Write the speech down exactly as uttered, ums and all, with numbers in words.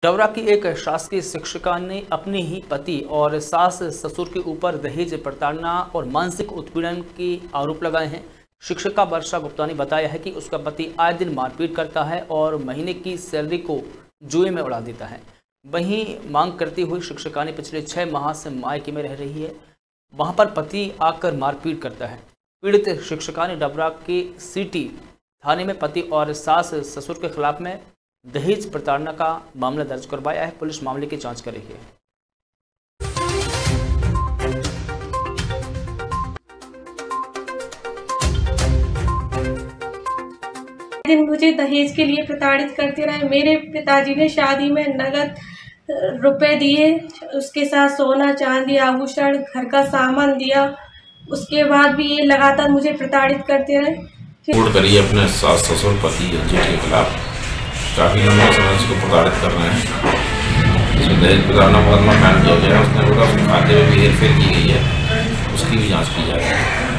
डबरा की एक शासकीय शिक्षिका ने अपने ही पति और सास ससुर के ऊपर दहेज प्रताड़ना और मानसिक उत्पीड़न के आरोप लगाए हैं। शिक्षिका वर्षा गुप्ता ने बताया है कि उसका पति आए दिन मारपीट करता है और महीने की सैलरी को जुए में उड़ा देता है। वहीं मांग करती हुई शिक्षिका ने पिछले छः माह से मायके में रह रही है, वहां पर पति आकर मारपीट करता है। पीड़ित शिक्षिका ने डबरा के सिटी थाने में पति और सास ससुर के खिलाफ में दहेज प्रताड़ना का मामला दर्ज करवाया है। पुलिस मामले की जांच कर रही है। दिन मुझे दहेज के लिए प्रताड़ित करते रहे। मेरे पिताजी ने शादी में नगद रुपए दिए, उसके साथ सोना चांदी आभूषण घर का सामान दिया। उसके बाद भी ये लगातार मुझे प्रताड़ित करते रहे। रिपोर्ट करिए अपने सास ससुर पति के खिलाफ, काफ़ी लंबा समय इसको प्रताड़ित कर रहे हैं। इसमें दहेज प्रताड़ना मुकदमा कायम किया गया है। उसने बोला उसके खाते में भी हेरफेर की गई है, उसकी भी जांच की जा रही है।